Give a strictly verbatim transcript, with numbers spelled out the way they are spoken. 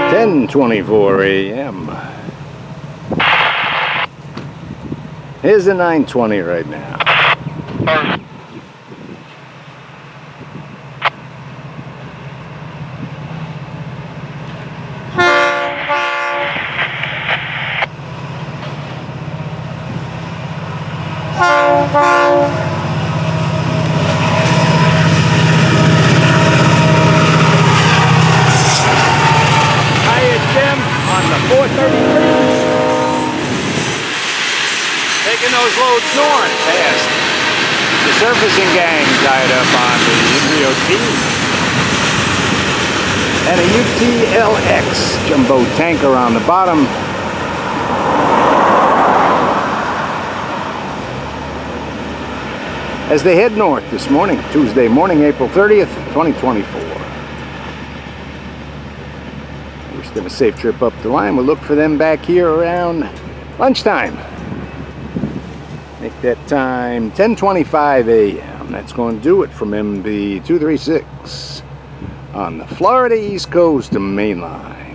ten twenty-four A M Here's the nine twenty right now. four thirty-three. Taking those loads north past the surfacing gang tied up on the Embryo T. And a U T L X jumbo tanker on the bottom. As they head north this morning, Tuesday morning, April thirtieth, twenty twenty-four. Wish them a safe trip up the line. We'll look for them back here around lunchtime. Make that time ten twenty-five A M That's going to do it from M B two thirty-six on the Florida East Coast main line.